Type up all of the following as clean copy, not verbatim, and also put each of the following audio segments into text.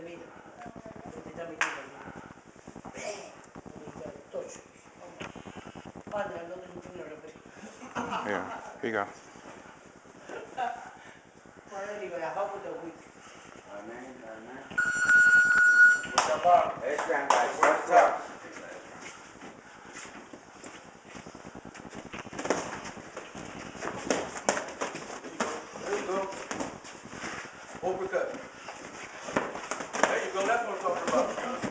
mira. Te está mirando. Tocho. Padre, no te entiendo lo que. Yeah, here you go. Rico, la hope with the week. Amen. What's up, Bob? Hey, Sam, guys. What's up? There you go. Uppercut. There you go. That's what I'm talking about.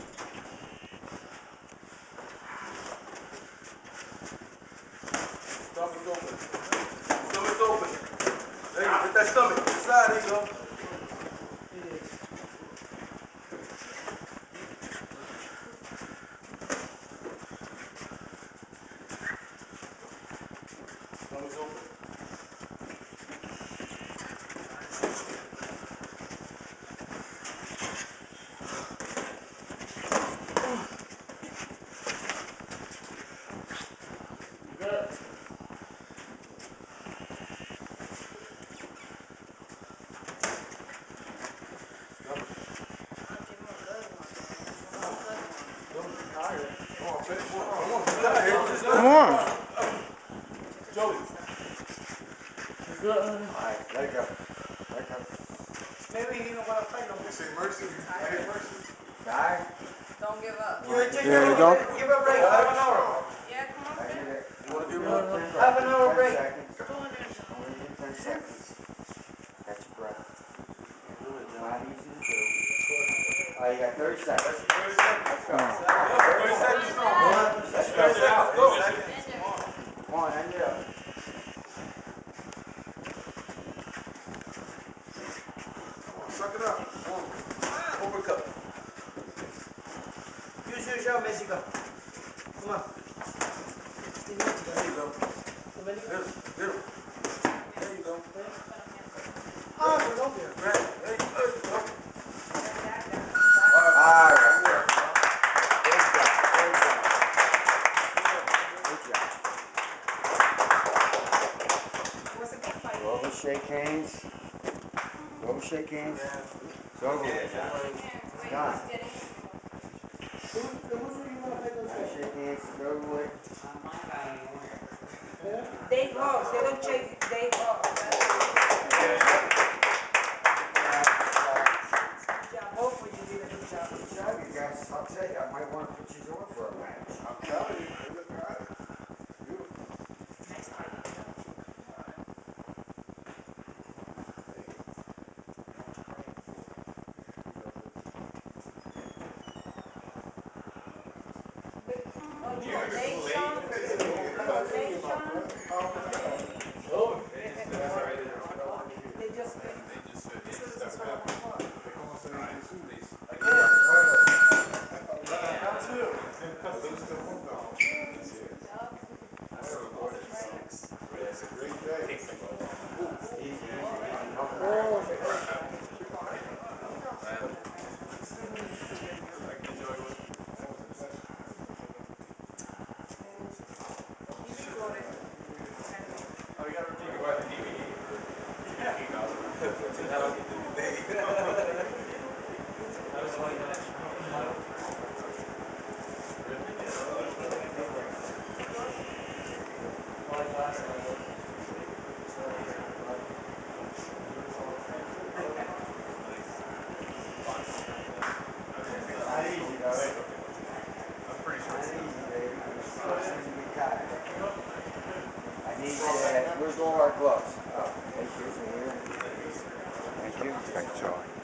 Stomach's open. Stomach's open. There you go. Get that stomach. Inside. There you go. Stomach's open. Good. Come on. Joey. Good. Alright, let it go. Maybe he don't want to fight no more. Say mercy. I hear mercy. Die. Don't give up. Yeah, don't. Give a break. Half an hour. Yeah, come on, I Fred. did it. You want to give No, up? no. Half an hour 10 break. seconds. Only do 10 seconds. Catch your breath. Not easy to do. You got 30 seconds. 30 seconds. Let's go. 30 seconds. Let's go. 30 seconds. Go. Come on, end it up. Suck it up. Uppercut. Use your shot, Mexico. Come on. There you go. Get him. There you go. Ah, perdón. There you go. Alright. Go over, shake hands. Go over, shake hands. It's over. It's done. Shake hands, it's over with. Dave Hawes. They don't shake Dave Hawes. Hopefully you did a good job. Good job, you guys. I'll tell you, I might want to put you on for a match. I'm telling you. They look all right. Beautiful. It's a great day. Oh, you got to think about the DVD. Yeah. That'll get the day. Not easy, though. I'm pretty sure. Not easy, baby. I need to, where's all our gloves? Oh, thank you. Thank you. Thank you, Charlie.